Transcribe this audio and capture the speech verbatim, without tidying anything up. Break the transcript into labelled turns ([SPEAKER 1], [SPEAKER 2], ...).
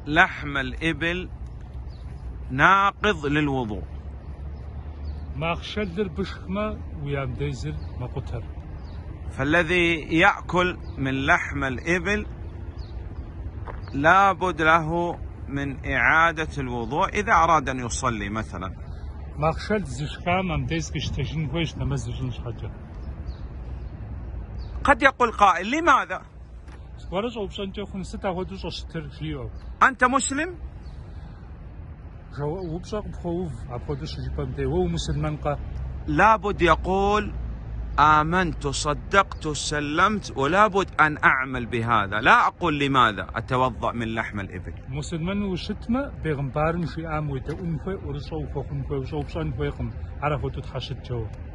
[SPEAKER 1] لحم الإبل ناقض للوضوء.
[SPEAKER 2] ما خشدر بشخمة ويام ديزر ما قتر.
[SPEAKER 1] فالذي يأكل من لحم الإبل لابد له من إعادة الوضوء إذا أراد أن يصلي مثلا.
[SPEAKER 2] ما خشد زشخام أم ديز كشتجن ويش نمزجن حاجة.
[SPEAKER 1] قد يقول قائل لماذا؟ أنت مسلم؟ لابد يقول آمنت صدقت سلمت ولابد أن أعمل بهذا، لا أقول لماذا أتوضأ من لحم الإبل.
[SPEAKER 2] مسلمان وشتمة بيغمبارن في عام ويتأون في ورسو فخن في وشوبشان فيهم عرفوا تتحشد جو.